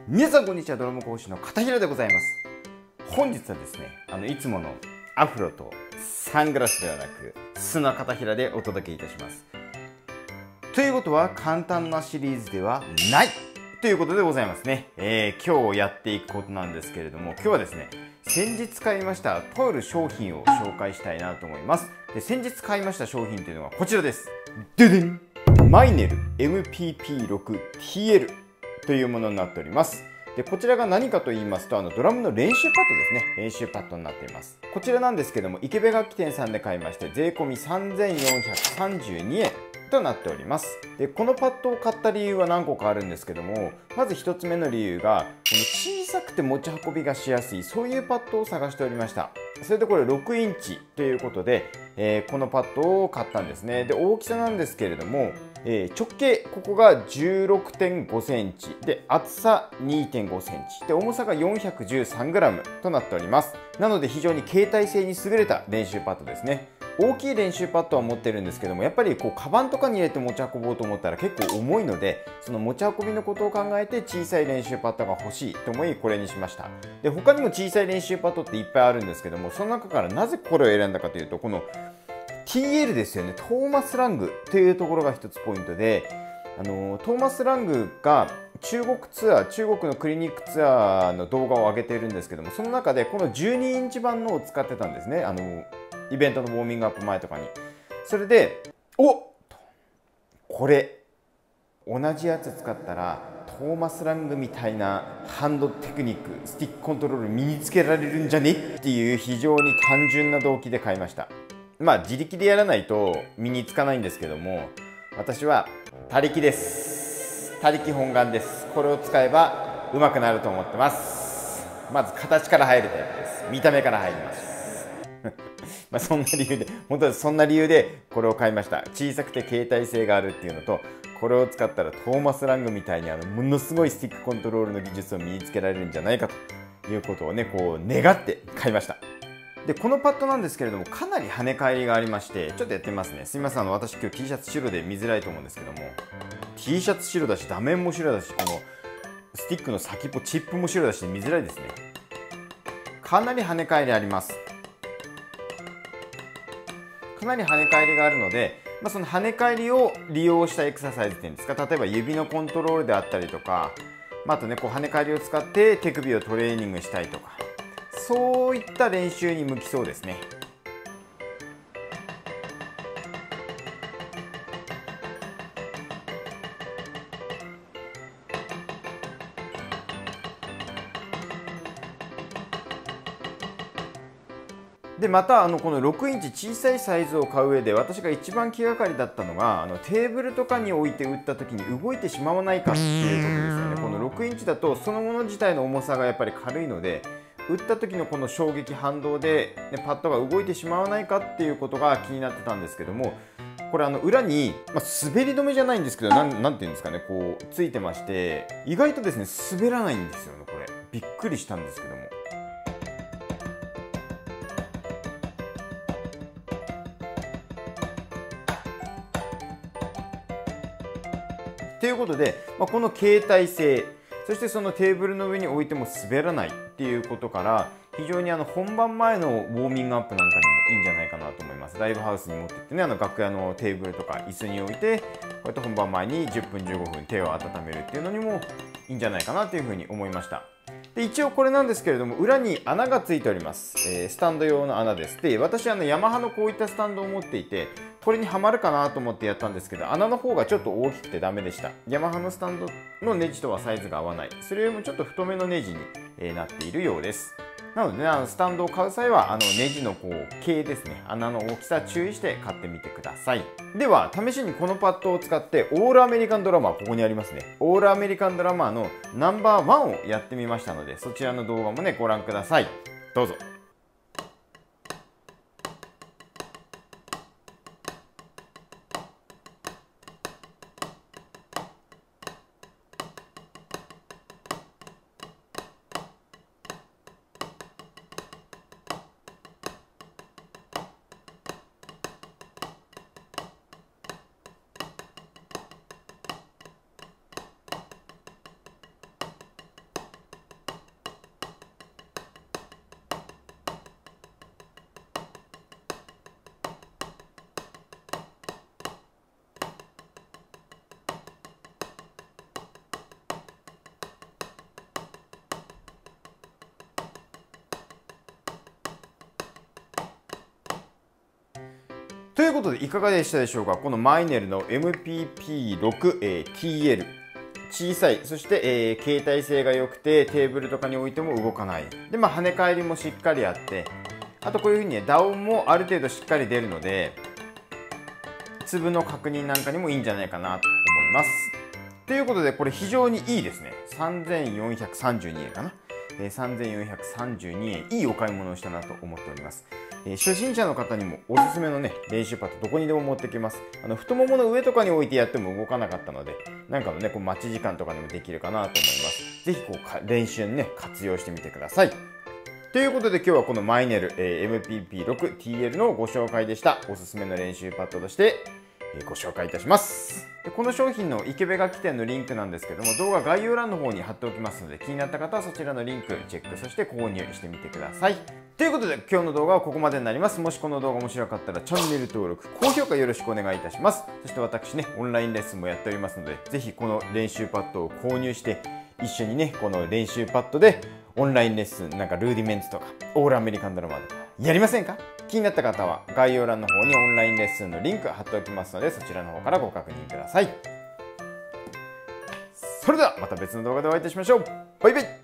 皆さんこんにちは、ドラム講師の片平でございます。本日はですね、いつものアフロとサングラスではなく素の片平でお届けいたします。ということは簡単なシリーズではないということでございますね。今日やっていくことなんですけれども、今日はですね、先日買いましたとある商品を紹介したいなと思います。で、先日買いました商品というのはこちらです。ででん、マイネル MPP6TL というものになっております。で、こちらが何かと言いますと、ドラムの練習パッドですね。練習パッドになっています。こちらなんですけども、池部楽器店さんで買いまして、税込み3432円となっております。で、このパッドを買った理由は何個かあるんですけども、まず1つ目の理由が、この小さくて持ち運びがしやすい、そういうパッドを探しておりました。それでこれ6インチということで、このパッドを買ったんですね。で、大きさなんですけれども、直径ここが 16.5 センチで、厚さ 2.5 センチで、重さが 413g となっております。なので非常に携帯性に優れた練習パッドですね。大きい練習パッドは持ってるんですけども、やっぱりこうカバンとかに入れて持ち運ぼうと思ったら結構重いので、その持ち運びのことを考えて小さい練習パッドが欲しいと思いこれにしました。で、他にも小さい練習パッドっていっぱいあるんですけども、その中からなぜこれを選んだかというと、この TL ですよね。トーマス・ラングというところが一つポイントで、トーマス・ラングが中国のクリニックツアーの動画を上げているんですけども、その中でこの12インチ版のを使ってたんですね。イベントのウォーミングアップ前とかに。それで、これ同じやつ使ったらトーマス・ラングみたいなハンドテクニック、スティックコントロール身につけられるんじゃねっていう非常に単純な動機で買いました。まあ自力でやらないと身につかないんですけども、私は他力です。他力本願です。これを使えば上手くなると思ってます。まず形から入るタイプです。見た目から入りますまあそんな理由で、本当にそんな理由でこれを買いました。小さくて携帯性があるっていうのと、これを使ったらトーマス・ラングみたいにものすごいスティックコントロールの技術を身につけられるんじゃないかということをね、こう願って買いました。で、このパッドなんですけれども、かなり跳ね返りがありまして、ちょっとやってみますね。すみません、私今日 T シャツ白で見づらいと思うんですけども、T シャツ白だし、断面も白だし、このスティックの先っぽ、チップも白だし、見づらいですね。かなり跳ね返りあります。かなり跳ね返りがあるので、その跳ね返りを利用したエクササイズっていうんですか、例えば指のコントロールであったりとか、あとね、こう跳ね返りを使って手首をトレーニングしたいとか、そういった練習に向きそうですね。で、またこの6インチ小さいサイズを買う上で私が一番気がかりだったのが、テーブルとかに置いて打った時に動いてしまわないかっていうことですよね。この6インチだとそのもの自体の重さがやっぱり軽いので、打った時のこの衝撃反動で、ね、パッドが動いてしまわないかっていうことが気になってたんですけども、これ裏に、滑り止めじゃないんですけど、なんていうんですかね、こうついてまして、意外とですね滑らないんですよね。これびっくりしたんですけども。ということで、この携帯性、そしてそのテーブルの上に置いても滑らないっていうことから、非常に本番前のウォーミングアップなんかにもいいんじゃないかなと思います。ライブハウスに持ってってね、楽屋のテーブルとか椅子に置いて、こうやって本番前に10分15分手を温めるっていうのにもいいんじゃないかなというふうに思いました。で、一応これなんですけれども、裏に穴がついております。スタンド用の穴です。で、私ヤマハのこういったスタンドを持っていて、これにはまるかなと思ってやったんですけど、穴の方がちょっと大きくてダメでした。ヤマハのスタンドのネジとはサイズが合わない。それよりもちょっと太めのネジになっているようです。なのでね、スタンドを買う際はネジのこう径ですね、穴の大きさ注意して買ってみてください。では試しにこのパッドを使ってオールアメリカンドラマー、ここにありますね、オールアメリカンドラマーのナンバー1をやってみましたので、そちらの動画もねご覧ください。どうぞ。 ということでいかがでしたでしょうか。このマイネルの MPP6TL、小さい、そして、携帯性が良くてテーブルとかに置いても動かないで、跳ね返りもしっかりあって、あとこういうふうにねダウンもある程度しっかり出るので粒の確認なんかにもいいんじゃないかなと思います。ということでこれ非常にいいですね。3432円かな、3432円、いいお買い物をしたなと思っております。初心者の方にもおすすめのね練習パッド、どこにでも持ってきます。太ももの上とかに置いてやっても動かなかったので、なんかのねこう待ち時間とかにもできるかなと思います。ぜひこう練習にね活用してみてください。ということで今日はこのマイネル、MPP6TL のご紹介でした。おすすめの練習パッドとしてご紹介いたします。でこの商品の池部楽器店のリンクなんですけども、動画概要欄の方に貼っておきますので、気になった方はそちらのリンクチェック、そして購入してみてください。ということで今日の動画はここまでになります。もしこの動画面白かったらチャンネル登録、高評価よろしくお願いいたします。そして私ねオンラインレッスンもやっておりますので、ぜひこの練習パッドを購入して一緒にねこの練習パッドでオンラインレッスン、なんかルーディメンツとかオールアメリカンドラマとかやりませんか？気になった方は概要欄の方にオンラインレッスンのリンク貼っておきますので、そちらの方からご確認ください。それではまた別の動画でお会いいたしましょう。バイバイ。